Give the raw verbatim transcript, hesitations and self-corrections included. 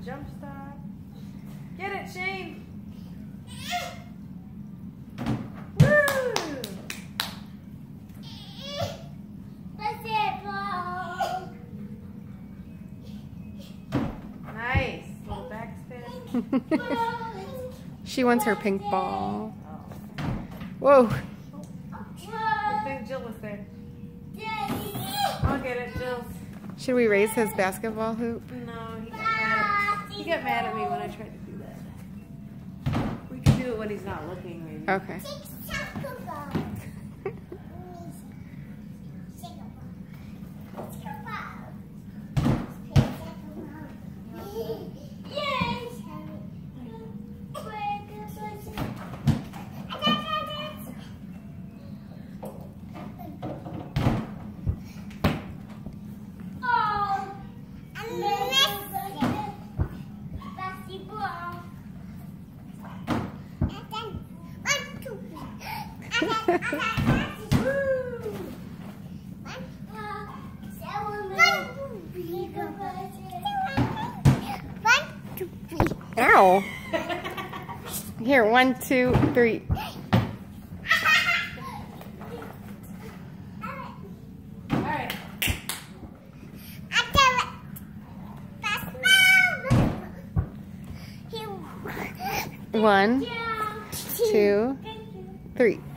jump stop. Get it, Shane. Woo! Nice. Little backspin. She wants her pink ball. Whoa. I think Jill was there. I'll get it, Jill. Should we raise his basketball hoop? No, he got mad. He got mad at me when I tried to do that. We can do it when he's not looking, maybe. Okay. Ow. Here, one, two, three. Alright. One, two, three.